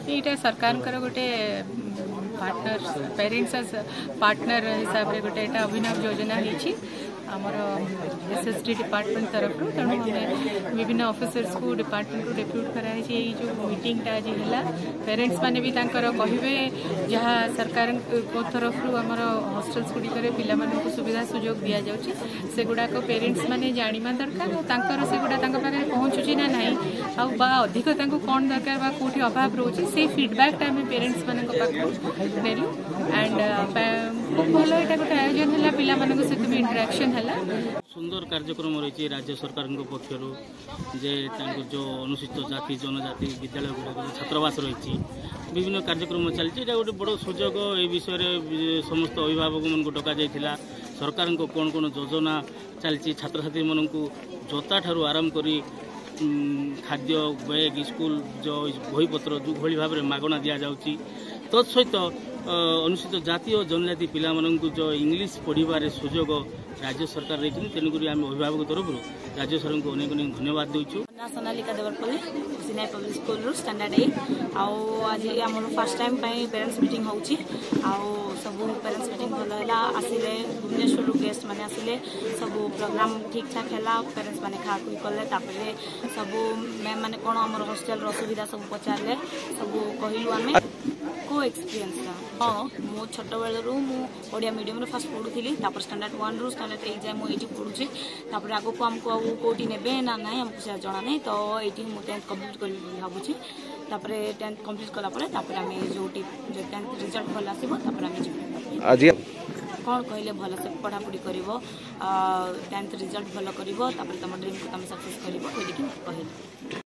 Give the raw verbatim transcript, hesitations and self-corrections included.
यहाँ सरकार गोटे पार्टनर पेरेंट्स पार्टनर हिसाब से गोटे अभिनव योजना होती आमर एस एस डी डिपार्टमेंट तरफ तेणु हमें विभिन्न ऑफिसर्स को डिपार्टमेंट को डेप्यूट कराई जो मीटिंगटा आज है पेरेंट्स माने भी कहे जहाँ सरकार तरफ आमर हॉस्टल्स गुड़िक पिला सुविधा सुजोग दि जाऊँगी से गुड़ाक पेरेंट्स माने जाना दरकार से गुड़ा पाखे पहुँचुची ना ना आ अधिक कौन दरकार कौटी अभाव रोचे से फीडबैक आम पेरेंट्स मान नेलु एंड भल यहाँ गोटे आयोजन है पिला सहित भी इंटराक्शन है सुंदर कार्यक्रम रही राज्य सरकार पक्षर जे जो अनुसूचित जाति जनजाति विद्यालय गुड़ाक छात्रावास रही विभिन्न कार्यक्रम चलती गोटे बड़ सुजोग ए विषय समस्त अभिभावक मन को डक जाइए सरकार को कौन कौन योजना चलती छात्र छात्री मान जोता ठारू आरंभ करी खाद्य बैग स्कूल जो बहीपत्र जो भली भाव में मागणा दि जाऊँगी तत्सहित अनुसूचित जाति और जनजाति पिला जो इंग्लिश पढ़ार सुजोग राज्य सरकार रही तेणुक आम अभिभावक तरफ राज्य सरकार को अनेक अनेक धन्यवाद देचु। Sonalika Devarapalli Sinai public school standard eight आज आम फर्स्ट टाइम पेरेंट्स मीटिंग होची सब पेरेंट्स मीटिंग भल है आसिले भुवनेश्वर गेस्ट मैंने आसिले सब प्रोग्राम ठीक ठाक है पेरेंट्स मैंने खा खुई कले सब मैम मैंने कौन आम हॉस्टेल असुविधा सब पचारे सब कहलु आम को एक्सपीरियंस हाँ मो छोट बेलू मुझे मीडियम फास्ट पढ़ुली स्टैंडर्ड वन रु स्टैंडर्ड एट जाए मुझे पढ़ुची आगे आमको आगे कौटी ने ना ना आमको से जना नहीं तो ये मुझे टेन्थ कम्प्लीट कर भावुँ टेन्थ कम्प्लीट कलापर आम जो टेन्थ रिजल्ट भल आसो कौन कहले भल से पढ़ापढ़ी कर टेन्थ रिजल्ट भल कर तुम ड्रीम को तुम सक्सेस कर कहले।